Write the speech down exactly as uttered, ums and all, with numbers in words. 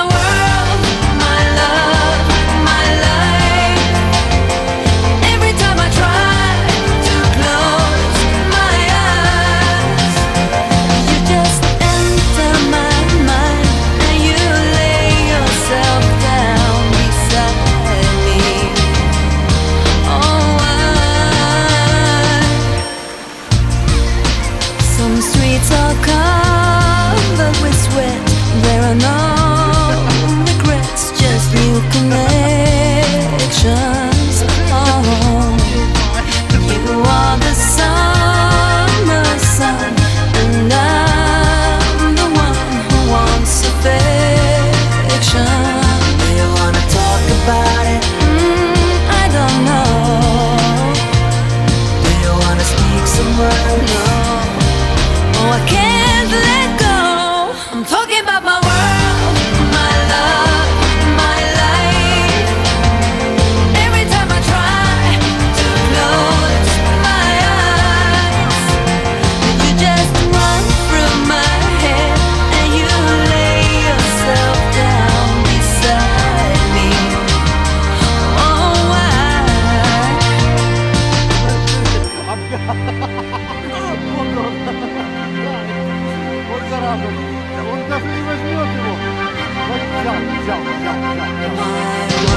world, my love, my life. Every time I try to close my eyes, you just enter my mind and you lay yourself down beside me. Oh, I, some streets are covered with sweat. There are no regrets, just new connections. Oh, you are the summer sun, and I'm the one who wants affection. Do you wanna talk about it? Mm, I don't know. Do you wanna speak some words? No. Oh, I can't let go. I'm talking about my world, my love, my life. Every time I try to close my eyes, you just run through my head and you lay yourself down beside me. Oh, why? Вот зараза, он даже не возьмет его. Вот взял, взял, взял, взял. My